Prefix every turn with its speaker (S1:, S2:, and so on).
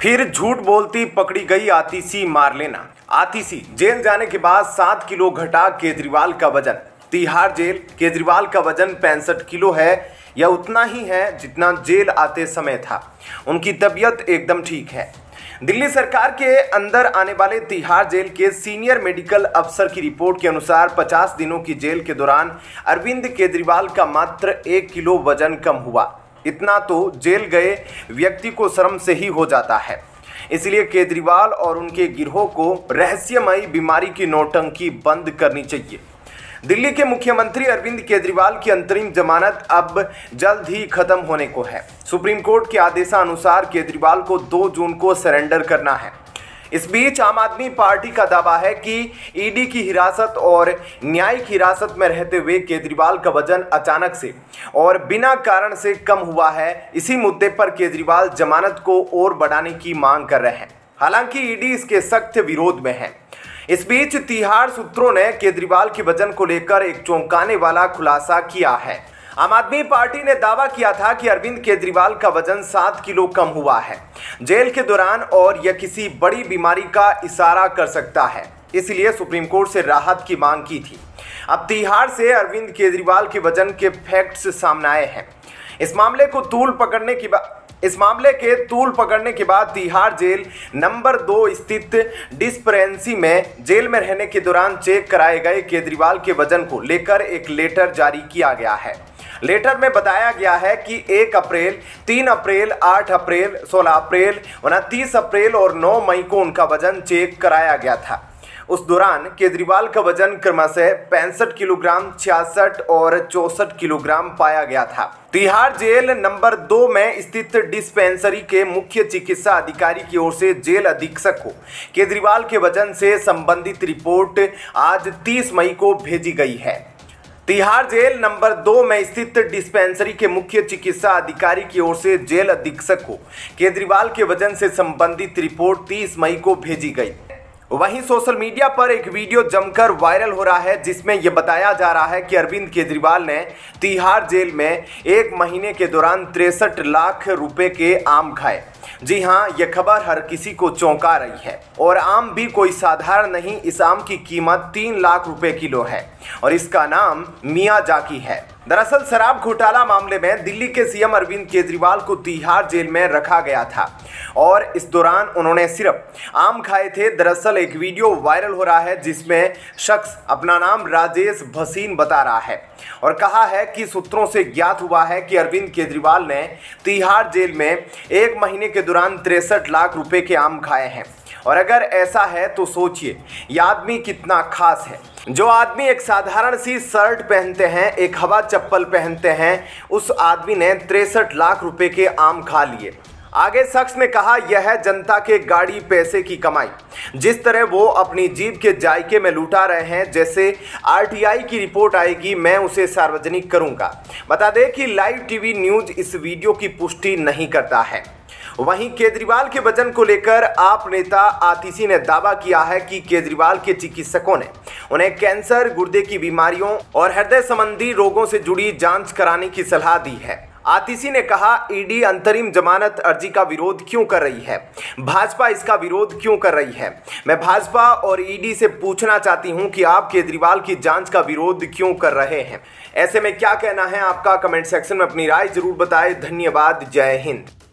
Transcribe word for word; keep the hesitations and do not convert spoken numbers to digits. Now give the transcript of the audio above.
S1: फिर झूठ बोलती पकड़ी गई आतिशी मारलेना। आतिशी जेल जाने के बाद सात किलो घटा केजरीवाल का वजन। तिहाड़ जेल। केजरीवाल का वजन पैंसठ किलो है। यह उतना ही है जितना जेल आते समय था। उनकी तबीयत एकदम ठीक है। दिल्ली सरकार के अंदर आने वाले तिहाड़ जेल के सीनियर मेडिकल अफसर की रिपोर्ट के अनुसार पचास दिनों की जेल के दौरान अरविंद केजरीवाल का मात्र एक किलो वजन कम हुआ। इतना तो जेल गए व्यक्ति को शर्म से ही हो जाता है। इसलिए केजरीवाल और उनके गिरोह को रहस्यमयी बीमारी की नौटंकी बंद करनी चाहिए। दिल्ली के मुख्यमंत्री अरविंद केजरीवाल की अंतरिम जमानत अब जल्द ही खत्म होने को है। सुप्रीम कोर्ट के आदेशानुसार केजरीवाल को दो जून को सरेंडर करना है। इस बीच आम आदमी पार्टी का दावा है कि ईडी की हिरासत और न्यायिक हिरासत में रहते हुए केजरीवाल का वजन अचानक से और बिना कारण से कम हुआ है। इसी मुद्दे पर केजरीवाल जमानत को और बढ़ाने की मांग कर रहे हैं। हालांकि ईडी इसके सख्त विरोध में है। इस बीच तिहाड़ सूत्रों ने केजरीवाल के वजन को लेकर एक चौंकाने वाला खुलासा किया है। आम आदमी पार्टी ने दावा किया था कि अरविंद केजरीवाल का वजन सात किलो कम हुआ है जेल के दौरान और यह किसी बड़ी बीमारी का इशारा कर सकता है, इसलिए सुप्रीम कोर्ट से राहत की मांग की थी। अब तिहाड़ से अरविंद केजरीवाल के वजन के फैक्ट्स सामने आए हैं। इस मामले को तूल पकड़ने की बात इस मामले के तूल पकड़ने के बाद तिहाड़ जेल नंबर दो स्थित डिस्पेंसरी में जेल में रहने के दौरान चेक कराए गए केजरीवाल के वजन को लेकर एक लेटर जारी किया गया है। लेटर में बताया गया है कि एक अप्रैल, तीन अप्रैल, आठ अप्रैल, सोलह अप्रैल, उनतीस अप्रैल और नौ मई को उनका वजन चेक कराया गया था। उस दौरान केजरीवाल का वजन क्रमशः पैंसठ किलोग्राम, छियासठ और चौसठ किलोग्राम पाया गया था। तिहाड़ जेल नंबर दो में स्थित डिस्पेंसरी के मुख्य चिकित्सा अधिकारी की ओर से जेल अधीक्षक को केजरीवाल के वजन से संबंधित रिपोर्ट आज तीस मई को भेजी गई है। तिहाड़ जेल नंबर दो में स्थित डिस्पेंसरी के मुख्य चिकित्सा अधिकारी की ओर से जेल अधीक्षक को केजरीवाल के वजन से संबंधित रिपोर्ट तीस मई को भेजी गई। वहीं सोशल मीडिया पर एक वीडियो जमकर वायरल हो रहा है जिसमें यह बताया जा रहा है कि अरविंद केजरीवाल ने तिहाड़ जेल में एक महीने के दौरान तिरसठ लाख रुपए के आम खाए। जी हां, यह खबर हर किसी को चौंका रही है और आम भी कोई साधारण नहीं। इस आम की कीमत तीन लाख रुपए किलो है और इसका नाम मियाजाकी है। दरअसल शराब घोटाला मामले में दिल्ली के सीएम अरविंद केजरीवाल को तिहाड़ जेल में रखा गया था और इस दौरान उन्होंने सिर्फ आम खाए थे। दरअसल एक वीडियो वायरल हो रहा है जिसमें शख्स अपना नाम राजेश भसीन बता रहा है और कहा है कि सूत्रों से ज्ञात हुआ है कि अरविंद केजरीवाल ने तिहाड़ जेल में एक महीने के दौरान तिरसठ लाख रुपए के आम खाए हैं। और अगर ऐसा है तो सोचिए यह आदमी कितना खास है। जो आदमी एक साधारण सी शर्ट पहनते हैं, एक हवा चप्पल पहनते हैं, उस आदमी ने तिरसठ लाख रुपए के आम खा लिए। आगे शख्स ने कहा, यह है जनता के गाड़ी पैसे की कमाई। जिस तरह वो अपनी जीभ के जायके में लुटा रहे हैं, जैसे आरटीआई की रिपोर्ट आएगी मैं उसे सार्वजनिक करूंगा। बता दें कि लाइव टीवी न्यूज इस वीडियो की पुष्टि नहीं करता है। वहीं केजरीवाल के वजन को लेकर आप नेता आतिशी ने दावा किया है कि केजरीवाल के चिकित्सकों ने उन्हें कैंसर, गुर्दे की बीमारियों और हृदय संबंधी रोगों से जुड़ी जांच कराने की सलाह दी है। आतिशी ने कहा, ईडी अंतरिम जमानत अर्जी का विरोध क्यों कर रही है? भाजपा इसका विरोध क्यों कर रही है? मैं भाजपा और ईडी से पूछना चाहती हूं कि आप केजरीवाल की जांच का विरोध क्यों कर रहे हैं? ऐसे में क्या कहना है आपका? कमेंट सेक्शन में अपनी राय जरूर बताएं। धन्यवाद। जय हिंद।